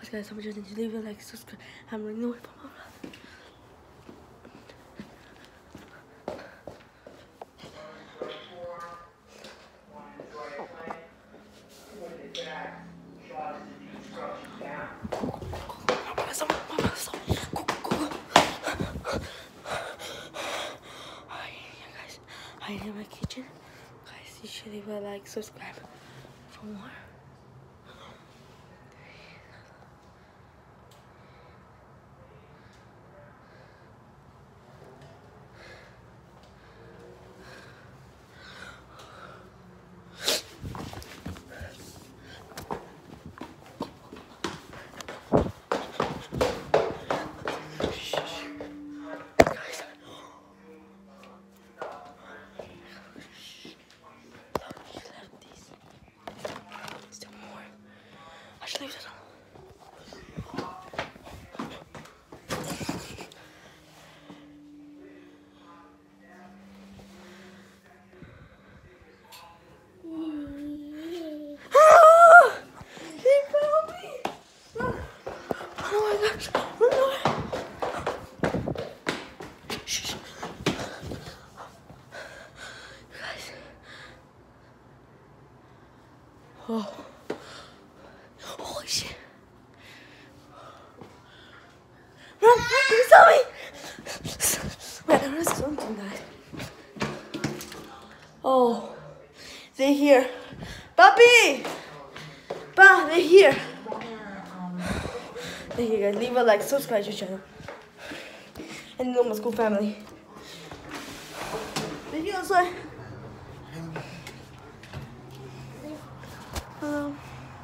course, guys, don't forget to leave a like, subscribe, and ring the bell. I'm in my kitchen. Guys, you should leave a like, subscribe for more. Oh, holy shit. Run, he saw me. Wait, there is something, guys. Oh, they're here. Papi! Pa, they're here. They're here, guys. Leave a like, subscribe to the channel. And the Normal School family. They're here outside. Hello.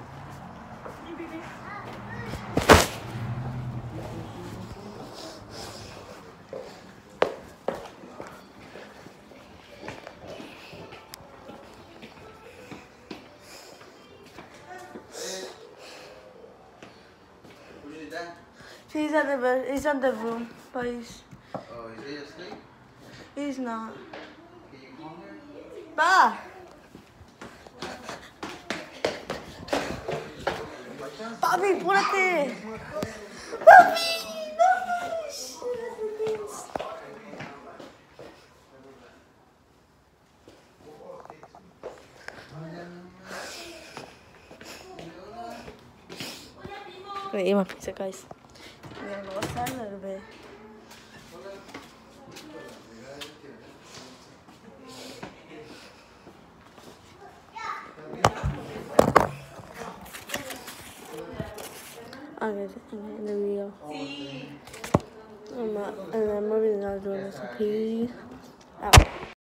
He's at the bed. He's in the room, but he's. Oh, is he asleep? He's not. Can you call her? Pa! Papi, apúrate. Papi, no. Wait, eat my pizza, guys. We're gonna go outside a little bit. I'm gonna end the video. I'm really not doing this, so peace out.